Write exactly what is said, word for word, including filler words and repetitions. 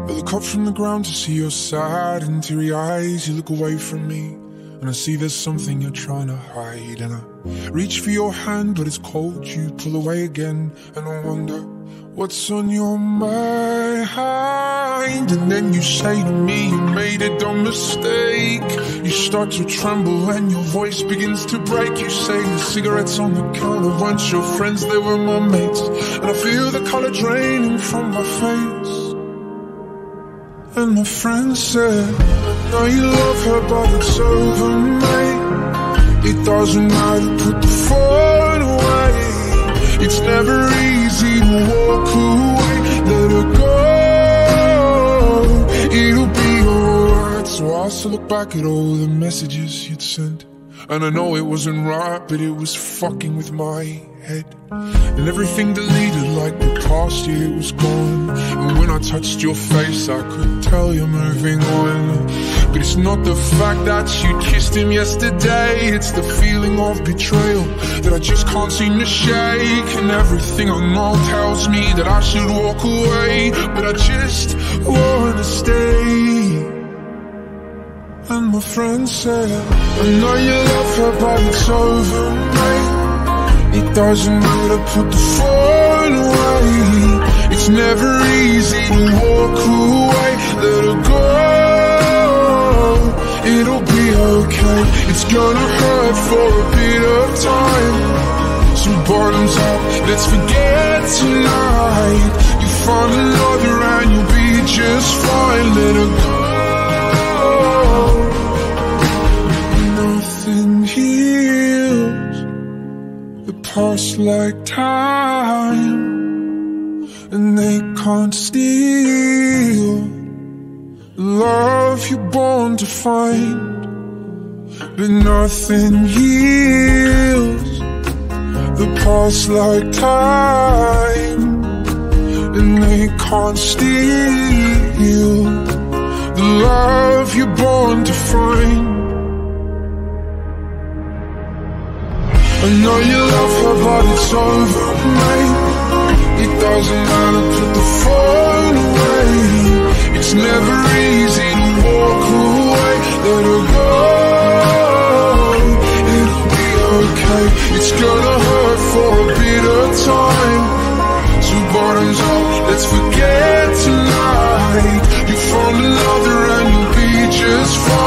I look up from the ground to see your sad and teary eyes. You look away from me and I see there's something you're trying to hide. And I reach for your hand but it's cold. You pull away again and I wonder what's on your mind. And then you say to me you made a dumb mistake. You start to tremble and your voice begins to break. You say the cigarettes on the counter weren't your friends, they were my mates. And I feel the color draining from my face. And my friend said, I know you love her but it's over, mate. It doesn't matter, put the phone away. It's never easy to walk away. Let her go, it'll be alright. So I still look back at all the messages you'd sent, and I know it wasn't right, but it was fucking with my head. And everything deleted like the past year was gone. And when I touched your face I could tell you're moving on. But it's not the fact that you kissed him yesterday, it's the feeling of betrayal that I just can't seem to shake. And everything I know tells me that I should walk away, but I just wanna stay. And my friend said, I know you love her but it's over, mate. It doesn't matter, put the phone away. It's never easy to walk away. Let her go, it'll be okay. It's gonna hurt for a bit of time. So bottoms up, let's forget tonight. You find another and you'll be just fine. Let her go. Nothing heals the past like time, and they can't steal the love you're born to find. But nothing heals the past like time, and they can't steal the love you're born to find. I know you love her but it's over, mate. It doesn't matter, put the phone away. It's never easy to walk away. Let her go, it'll be okay. It's gonna hurt for a bit of time. So bottoms up, let's forget tonight. You found another and you'll be just fine.